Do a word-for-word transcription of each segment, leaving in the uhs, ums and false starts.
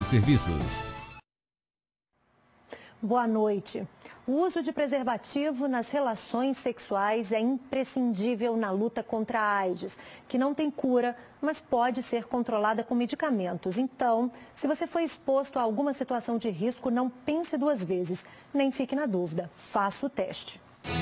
Serviços. Boa noite. O uso de preservativo nas relações sexuais é imprescindível na luta contra a AIDS, que não tem cura, mas pode ser controlada com medicamentos. Então, se você foi exposto a alguma situação de risco, não pense duas vezes, nem fique na dúvida. Faça o teste.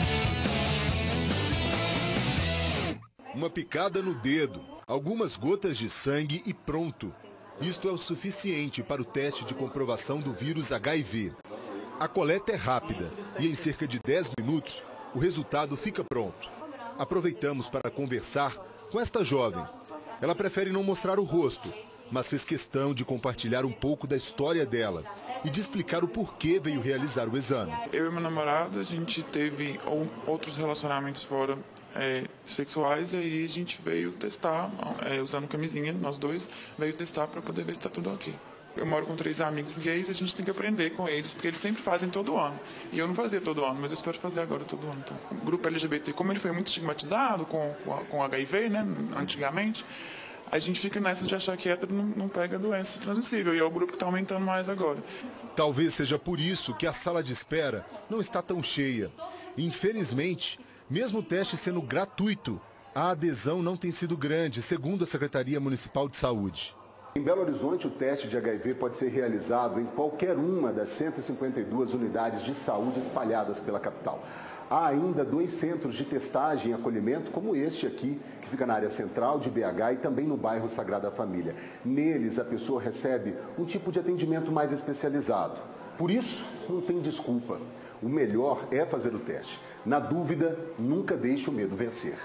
Uma picada no dedo, algumas gotas de sangue e pronto. Isto é o suficiente para o teste de comprovação do vírus H I V. A coleta é rápida e em cerca de dez minutos o resultado fica pronto. Aproveitamos para conversar com esta jovem. Ela prefere não mostrar o rosto, mas fez questão de compartilhar um pouco da história dela e de explicar o porquê veio realizar o exame. Eu e meu namorado, a gente teve outros relacionamentos fora é, sexuais e aí a gente veio testar, é, usando camisinha, nós dois, veio testar para poder ver se está tudo ok. Eu moro com três amigos gays e a gente tem que aprender com eles, porque eles sempre fazem todo ano. E eu não fazia todo ano, mas eu espero fazer agora todo ano. Então, o grupo L G B T, como ele foi muito estigmatizado com, com, com H I V, né, antigamente, a gente fica nessa de achar que hétero não, não pega doença transmissível. E é o grupo que está aumentando mais agora. Talvez seja por isso que a sala de espera não está tão cheia. Infelizmente, mesmo o teste sendo gratuito, a adesão não tem sido grande, segundo a Secretaria Municipal de Saúde. Em Belo Horizonte, o teste de H I V pode ser realizado em qualquer uma das cento e cinquenta e duas unidades de saúde espalhadas pela capital. Há ainda dois centros de testagem e acolhimento, como este aqui, que fica na área central de B H e também no bairro Sagrada Família. Neles, a pessoa recebe um tipo de atendimento mais especializado. Por isso, não tem desculpa. O melhor é fazer o teste. Na dúvida, nunca deixe o medo vencer.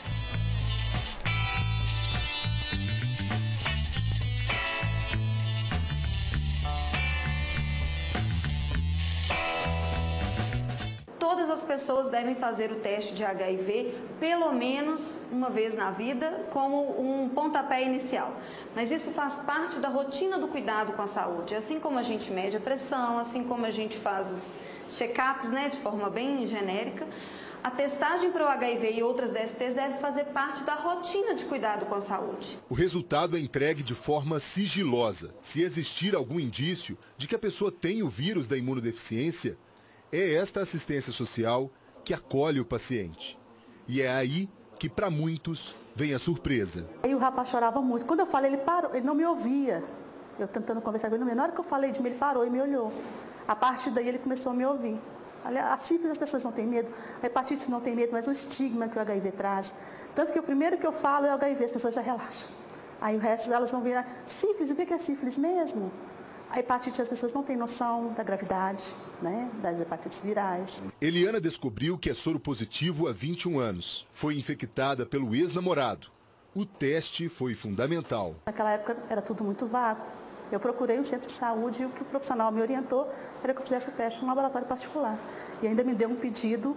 Todas as pessoas devem fazer o teste de H I V pelo menos uma vez na vida, como um pontapé inicial. Mas isso faz parte da rotina do cuidado com a saúde. Assim como a gente mede a pressão, assim como a gente faz os check-ups, né, de forma bem genérica, a testagem para o H I V e outras D S Ts deve fazer parte da rotina de cuidado com a saúde. O resultado é entregue de forma sigilosa. Se existir algum indício de que a pessoa tem o vírus da imunodeficiência, é esta assistência social que acolhe o paciente. E é aí que, para muitos, vem a surpresa. Aí o rapaz chorava muito. Quando eu falei, ele parou, ele não me ouvia. Eu tentando conversar com ele, na hora que eu falei de mim, ele parou e me olhou. A partir daí, ele começou a me ouvir. A sífilis as pessoas não têm medo, a hepatite não tem medo, mas o estigma que o H I V traz. Tanto que o primeiro que eu falo é o H I V, as pessoas já relaxam. Aí o resto elas vão virar, sífilis, o que é sífilis mesmo? A hepatite, as pessoas não têm noção da gravidade, né, das hepatites virais. Eliana descobriu que é soro positivo há vinte e um anos. Foi infectada pelo ex-namorado. O teste foi fundamental. Naquela época era tudo muito vago. Eu procurei um centro de saúde e o que o profissional me orientou era que eu fizesse o teste em um laboratório particular. E ainda me deu um pedido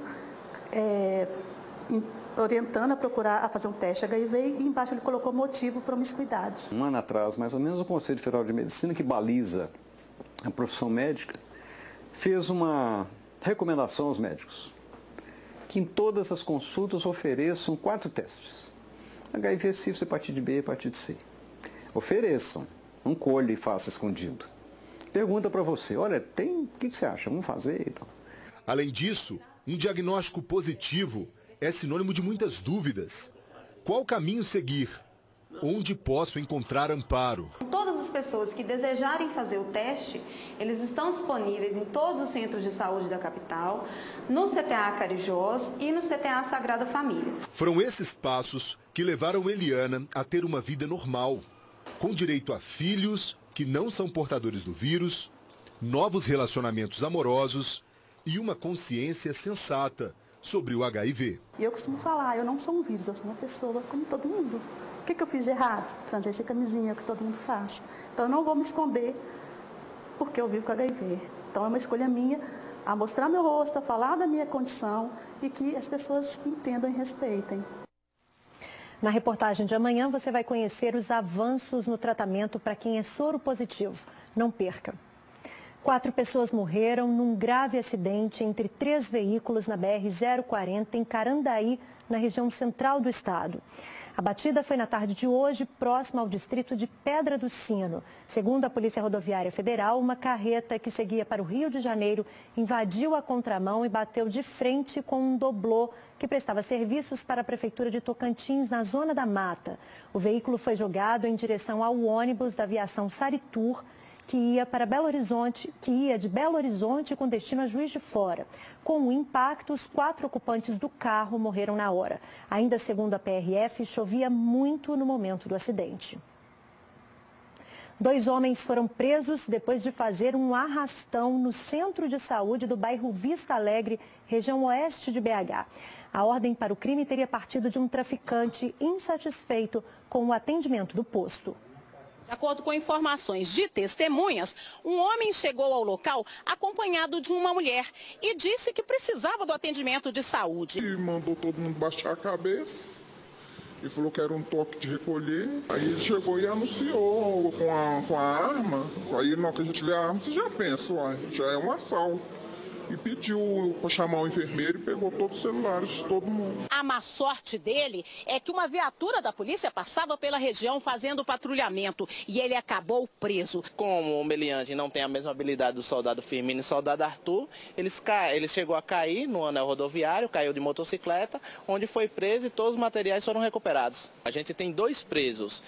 é, orientando a procurar a fazer um teste H I V e embaixo ele colocou motivo promiscuidade. Um ano atrás, mais ou menos, o Conselho Federal de Medicina, que baliza a profissão médica, fez uma recomendação aos médicos que em todas as consultas ofereçam quatro testes. H I V, sífilis, hepatite B e hepatite C. Ofereçam, não colhe e faça escondido. Pergunta para você, olha, tem, o que você acha? Vamos fazer e tal. Além disso, um diagnóstico positivo é sinônimo de muitas dúvidas. Qual caminho seguir? Onde posso encontrar amparo? Todas as pessoas que desejarem fazer o teste, eles estão disponíveis em todos os centros de saúde da capital, no C T A Carijós e no C T A Sagrada Família. Foram esses passos que levaram Eliana a ter uma vida normal, com direito a filhos que não são portadores do vírus, novos relacionamentos amorosos e uma consciência sensata sobre o H I V. E eu costumo falar, eu não sou um vírus, eu sou uma pessoa como todo mundo. O que, que eu fiz de errado? Transei sem camisinha, que todo mundo faz. Então eu não vou me esconder porque eu vivo com H I V. Então é uma escolha minha a mostrar meu rosto, a falar da minha condição e que as pessoas entendam e respeitem. Na reportagem de amanhã você vai conhecer os avanços no tratamento para quem é soro positivo. Não perca. Quatro pessoas morreram num grave acidente entre três veículos na B R zero quarenta em Carandaí, na região central do estado. A batida foi na tarde de hoje, próximo ao distrito de Pedra do Sino. Segundo a Polícia Rodoviária Federal, uma carreta que seguia para o Rio de Janeiro invadiu a contramão e bateu de frente com um doblô que prestava serviços para a Prefeitura de Tocantins, na Zona da Mata. O veículo foi jogado em direção ao ônibus da aviação Saritur, que ia para Belo Horizonte, que ia de Belo Horizonte com destino a Juiz de Fora. Com o impacto, os quatro ocupantes do carro morreram na hora. Ainda segundo a P R F, chovia muito no momento do acidente. Dois homens foram presos depois de fazer um arrastão no centro de saúde do bairro Vista Alegre, região oeste de B H. A ordem para o crime teria partido de um traficante insatisfeito com o atendimento do posto. De acordo com informações de testemunhas, um homem chegou ao local acompanhado de uma mulher e disse que precisava do atendimento de saúde. E mandou todo mundo baixar a cabeça e falou que era um toque de recolher. Aí ele chegou e anunciou com a, com a arma. Aí na hora que a gente vê a arma, você já pensa, uai, já é um assalto. E pediu para chamar o enfermeiro e pegou todos os celulares de todo mundo. A má sorte dele é que uma viatura da polícia passava pela região fazendo patrulhamento e ele acabou preso. Como o meliante não tem a mesma habilidade do soldado Firmino e soldado Arthur, eles ca... ele chegou a cair no anel rodoviário, caiu de motocicleta, onde foi preso e todos os materiais foram recuperados. A gente tem dois presos,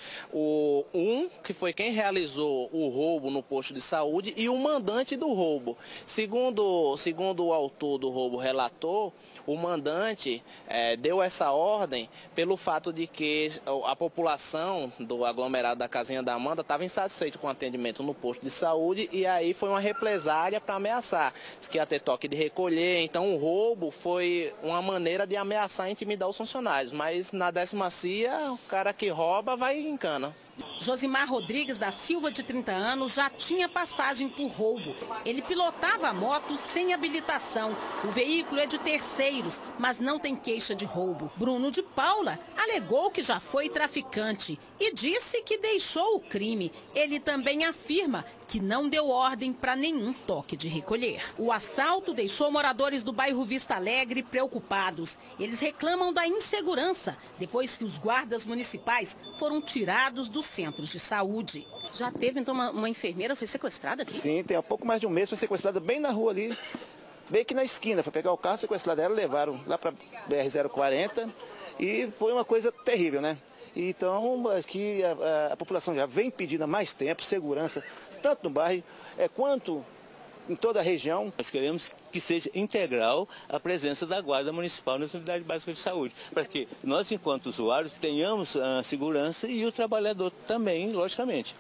o um que foi quem realizou o roubo no posto de saúde e o mandante do roubo. Segundo Segundo o autor do roubo relator, o mandante eh, deu essa ordem pelo fato de que a população do aglomerado da Casinha da Amanda estava insatisfeita com o atendimento no posto de saúde e aí foi uma represália para ameaçar. Diz que ia ter toque de recolher, então o roubo foi uma maneira de ameaçar e intimidar os funcionários. Mas na décima cia, o cara que rouba vai em cana. Josimar Rodrigues da Silva, de trinta anos, já tinha passagem por roubo. Ele pilotava a moto sem habilitação. O veículo é de terceiros, mas não tem queixa de roubo. Bruno de Paula alegou que já foi traficante e disse que deixou o crime. Ele também afirma que não deu ordem para nenhum toque de recolher. O assalto deixou moradores do bairro Vista Alegre preocupados. Eles reclamam da insegurança depois que os guardas municipais foram tirados dos centros de saúde. Já teve, então, uma, uma enfermeira foi sequestrada aqui? Sim, tem há pouco mais de um mês, foi sequestrada bem na rua ali, bem aqui na esquina. Foi pegar o carro, sequestrada ela, levaram lá para B R zero quarenta e foi uma coisa terrível, né? Então, aqui a, a, a população já vem pedindo há mais tempo segurança, tanto no bairro é, quanto em toda a região. Nós queremos que seja integral a presença da Guarda Municipal nas unidades básicas de saúde, para que nós, enquanto usuários, tenhamos a segurança e o trabalhador também, logicamente.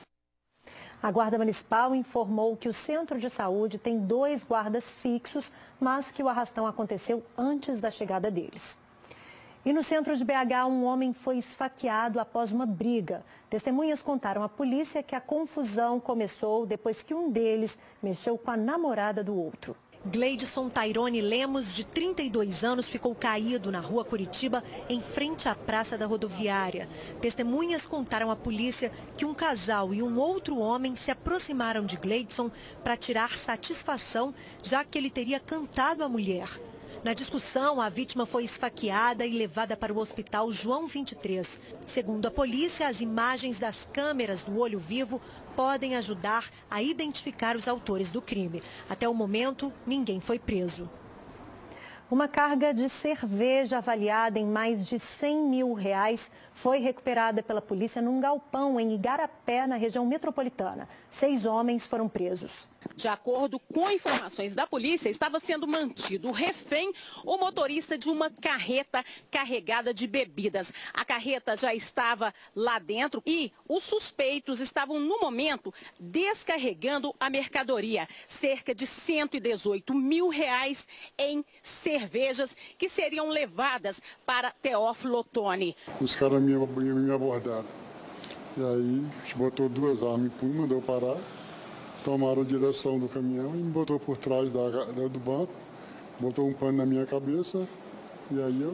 A Guarda Municipal informou que o centro de saúde tem dois guardas fixos, mas que o arrastão aconteceu antes da chegada deles. E no centro de B H, um homem foi esfaqueado após uma briga. Testemunhas contaram à polícia que a confusão começou depois que um deles mexeu com a namorada do outro. Gleidson Tairone Lemos, de trinta e dois anos, ficou caído na rua Curitiba, em frente à Praça da Rodoviária. Testemunhas contaram à polícia que um casal e um outro homem se aproximaram de Gleidson para tirar satisfação, já que ele teria cantado a mulher. Na discussão, a vítima foi esfaqueada e levada para o hospital João vinte e três. Segundo a polícia, as imagens das câmeras do olho vivo podem ajudar a identificar os autores do crime. Até o momento, ninguém foi preso. Uma carga de cerveja avaliada em mais de cem mil reais foi recuperada pela polícia num galpão em Igarapé, na região metropolitana. Seis homens foram presos. De acordo com informações da polícia, estava sendo mantido refém o motorista de uma carreta carregada de bebidas. A carreta já estava lá dentro e os suspeitos estavam, no momento, descarregando a mercadoria. Cerca de cento e dezoito mil reais em cervejas que seriam levadas para Teófilo Otoni. Os caras me, me abordaram. E aí, a gente botou duas armas em punho, mandou parar. Tomaram a direção do caminhão e me botou por trás da, da, do banco, botou um pano na minha cabeça e aí eu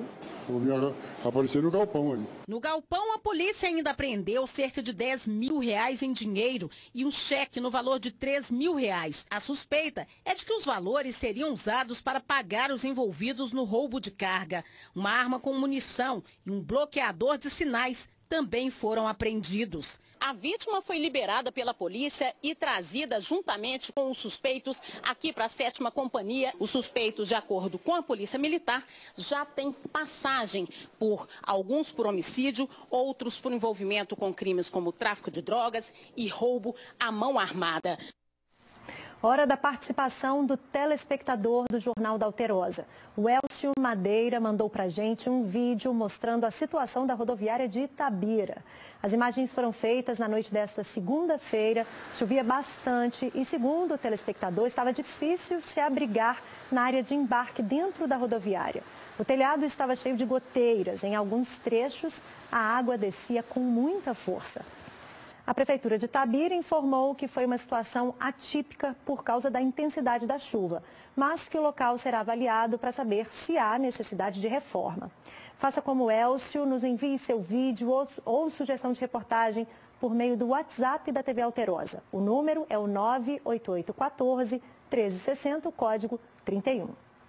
Apareceu no galpão aí. No galpão, a polícia ainda apreendeu cerca de dez mil reais em dinheiro e um cheque no valor de três mil reais. A suspeita é de que os valores seriam usados para pagar os envolvidos no roubo de carga. Uma arma com munição e um bloqueador de sinais também foram apreendidos. A vítima foi liberada pela polícia e trazida juntamente com os suspeitos aqui para a sétima companhia. Os suspeitos, de acordo com a polícia militar, já têm passagem por alguns por homicídio, outros por envolvimento com crimes como tráfico de drogas e roubo à mão armada. Hora da participação do telespectador do Jornal da Alterosa. O Elcio Madeira mandou para a gente um vídeo mostrando a situação da rodoviária de Itabira. As imagens foram feitas na noite desta segunda-feira, chovia bastante e, segundo o telespectador, estava difícil se abrigar na área de embarque dentro da rodoviária. O telhado estava cheio de goteiras, em alguns trechos a água descia com muita força. A Prefeitura de Itabira informou que foi uma situação atípica por causa da intensidade da chuva, mas que o local será avaliado para saber se há necessidade de reforma. Faça como o Elcio, nos envie seu vídeo ou, ou sugestão de reportagem por meio do WhatsApp da T V Alterosa. O número é o nove oito oito um quatro, um três seis zero, o código trinta e um.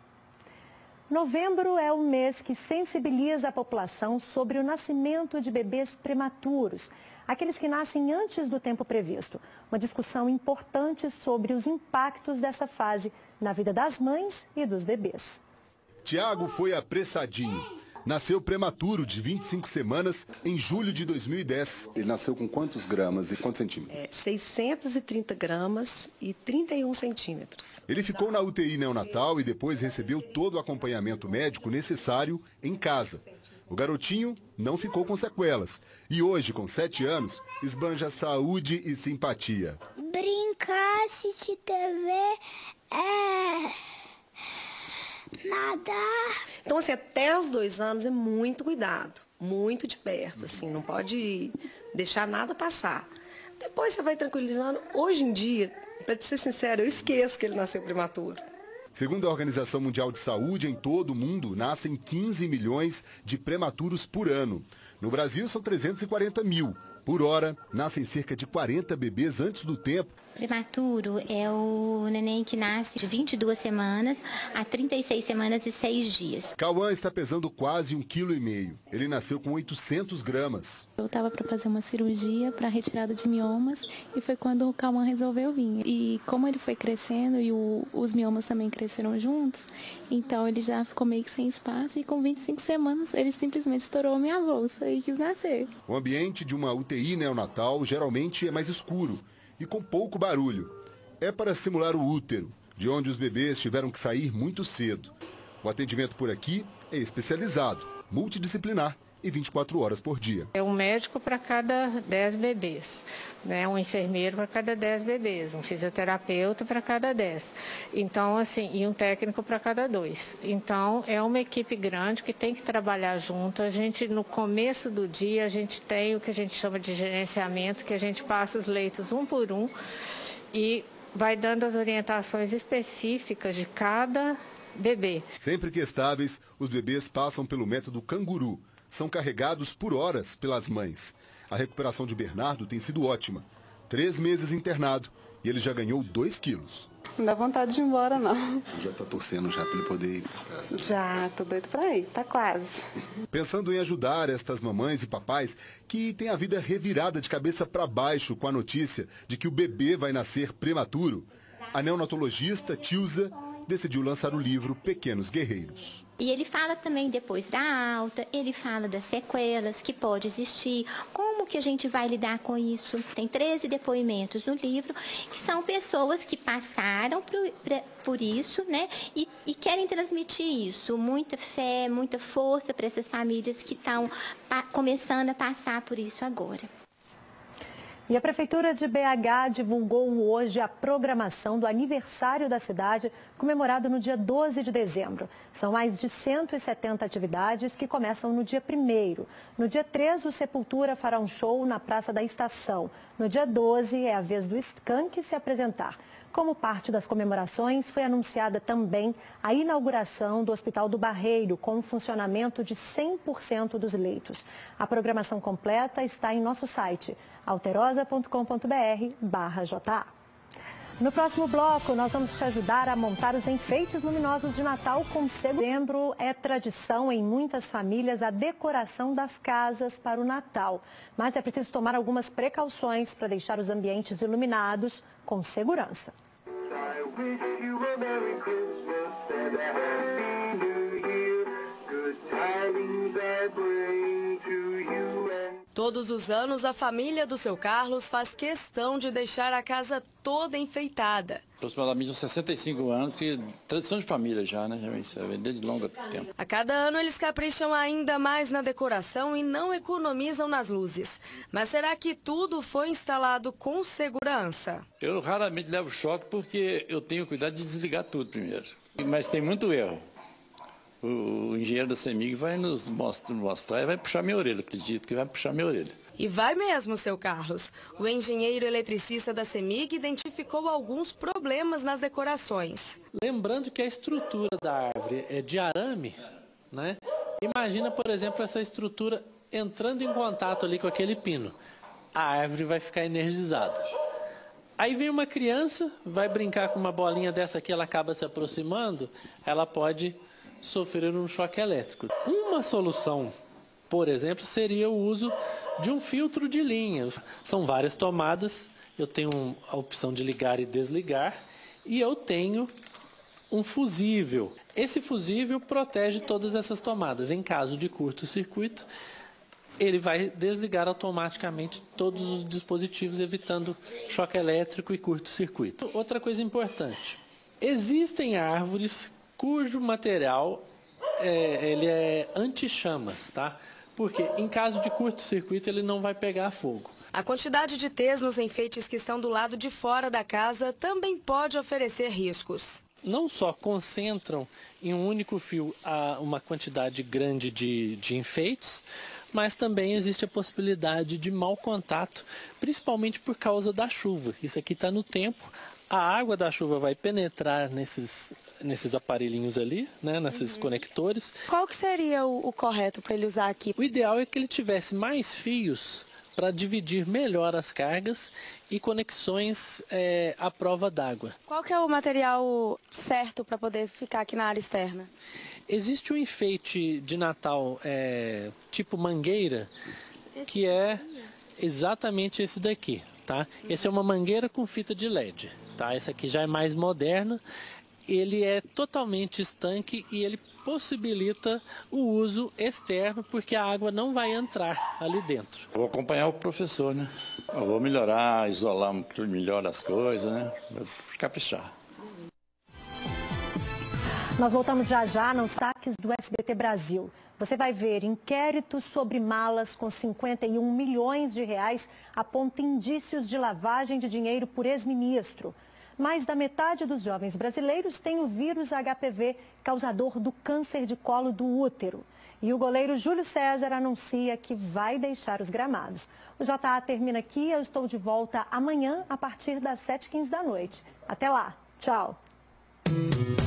Novembro é o mês que sensibiliza a população sobre o nascimento de bebês prematuros, aqueles que nascem antes do tempo previsto. Uma discussão importante sobre os impactos dessa fase na vida das mães e dos bebês. Tiago foi apressadinho. Nasceu prematuro de vinte e cinco semanas em julho de dois mil e dez. Ele nasceu com quantos gramas e quantos centímetros? É, seiscentos e trinta gramas e trinta e um centímetros. Ele ficou na U T I neonatal e depois recebeu todo o acompanhamento médico necessário em casa. O garotinho não ficou com sequelas e hoje, com sete anos, esbanja saúde e simpatia. Brincar, assistir T V, é... nadar. Então, assim, até os dois anos é muito cuidado, muito de perto, assim, não pode deixar nada passar. Depois você vai tranquilizando. Hoje em dia, para te ser sincero, eu esqueço que ele nasceu prematuro. Segundo a Organização Mundial de Saúde, em todo o mundo, nascem quinze milhões de prematuros por ano. No Brasil, são trezentos e quarenta mil. Por hora, nascem cerca de quarenta bebês antes do tempo. Prematuro é o neném que nasce de vinte e duas semanas a trinta e seis semanas e seis dias. Cauã está pesando quase um quilo e meio. Ele nasceu com oitocentos gramas. Eu estava para fazer uma cirurgia para retirada de miomas e foi quando o Cauã resolveu vir. E como ele foi crescendo e o, os miomas também cresceram juntos, então ele já ficou meio que sem espaço e com vinte e cinco semanas ele simplesmente estourou minha bolsa e quis nascer. O ambiente de uma U T I neonatal geralmente é mais escuro e com pouco barulho. É para simular o útero, de onde os bebês tiveram que sair muito cedo. O atendimento por aqui é especializado, multidisciplinar e vinte e quatro horas por dia. É um médico para cada dez bebês, né? Um enfermeiro para cada dez bebês, um fisioterapeuta para cada dez. Então, assim, e um técnico para cada dois. Então, é uma equipe grande que tem que trabalhar junto. A gente, no começo do dia, a gente tem o que a gente chama de gerenciamento, que a gente passa os leitos um por um e vai dando as orientações específicas de cada bebê. Sempre que estáveis, os bebês passam pelo método canguru. São carregados por horas pelas mães. A recuperação de Bernardo tem sido ótima. Três meses internado e ele já ganhou dois quilos. Não dá vontade de ir embora, não. Tu já tá torcendo já para ele poder ir pra casa? Já, tô doido pra ir, tá quase. Pensando em ajudar estas mamães e papais que têm a vida revirada de cabeça para baixo com a notícia de que o bebê vai nascer prematuro, a neonatologista Tilza decidiu lançar o livro Pequenos Guerreiros. E ele fala também depois da alta, ele fala das sequelas que pode existir, como que a gente vai lidar com isso. Tem treze depoimentos no livro, que são pessoas que passaram por, por isso, né, e, e querem transmitir isso, muita fé, muita força para essas famílias que estão começando a passar por isso agora. E a Prefeitura de B H divulgou hoje a programação do aniversário da cidade, comemorado no dia doze de dezembro. São mais de cento e setenta atividades que começam no dia primeiro. No dia treze, o Sepultura fará um show na Praça da Estação. No dia doze, é a vez do Skank se apresentar. Como parte das comemorações, foi anunciada também a inauguração do Hospital do Barreiro, com um funcionamento de cem por cento dos leitos. A programação completa está em nosso site, alterosa ponto com ponto br barra J A. No próximo bloco, nós vamos te ajudar a montar os enfeites luminosos de Natal com setembro. É tradição em muitas famílias a decoração das casas para o Natal. Mas é preciso tomar algumas precauções para deixar os ambientes iluminados com segurança. Todos os anos, a família do seu Carlos faz questão de deixar a casa toda enfeitada. Aproximadamente uns sessenta e cinco anos, que tradição de família já, né? Isso é desde longo tempo. A cada ano, eles capricham ainda mais na decoração e não economizam nas luzes. Mas será que tudo foi instalado com segurança? Eu raramente levo choque porque eu tenho cuidado de desligar tudo primeiro. Mas tem muito erro. O engenheiro da CEMIG vai nos mostrar e vai puxar minha orelha, acredito que vai puxar minha orelha. E vai mesmo, seu Carlos. O engenheiro eletricista da CEMIG identificou alguns problemas nas decorações. Lembrando que a estrutura da árvore é de arame, né? Imagina, por exemplo, essa estrutura entrando em contato ali com aquele pino. A árvore vai ficar energizada. Aí vem uma criança, vai brincar com uma bolinha dessa aqui, ela acaba se aproximando, ela pode sofrer um choque elétrico. Uma solução, por exemplo, seria o uso de um filtro de linha. São várias tomadas, eu tenho a opção de ligar e desligar e eu tenho um fusível. Esse fusível protege todas essas tomadas. Em caso de curto-circuito, ele vai desligar automaticamente todos os dispositivos, evitando choque elétrico e curto-circuito. Outra coisa importante, existem árvores cujo material é, ele é anti-chamas, tá? Porque em caso de curto-circuito ele não vai pegar fogo. A quantidade de tês nos enfeites que estão do lado de fora da casa também pode oferecer riscos. Não só concentram em um único fio a uma quantidade grande de, de enfeites, mas também existe a possibilidade de mau contato, principalmente por causa da chuva. Isso aqui está no tempo. A água da chuva vai penetrar nesses, nesses aparelhinhos ali, né, nesses uhum. conectores. Qual que seria o, o correto para ele usar aqui? O ideal é que ele tivesse mais fios para dividir melhor as cargas e conexões é, à prova d'água. Qual que é o material certo para poder ficar aqui na área externa? Existe um enfeite de Natal é, tipo mangueira, que é exatamente esse daqui. Tá? Esse é uma mangueira com fita de L E D. Tá? Esse aqui já é mais moderno. Ele é totalmente estanque e ele possibilita o uso externo, porque a água não vai entrar ali dentro. Eu vou acompanhar o professor, né? Eu vou melhorar, isolar melhor as coisas, né? Vou caprichar. Nós voltamos já já nos destaques do S B T Brasil. Você vai ver, inquéritos sobre malas com cinquenta e um milhões de reais aponta indícios de lavagem de dinheiro por ex-ministro. Mais da metade dos jovens brasileiros tem o vírus H P V, causador do câncer de colo do útero. E o goleiro Júlio César anuncia que vai deixar os gramados. O J A termina aqui, eu estou de volta amanhã a partir das sete e quinze da noite. Até lá, tchau!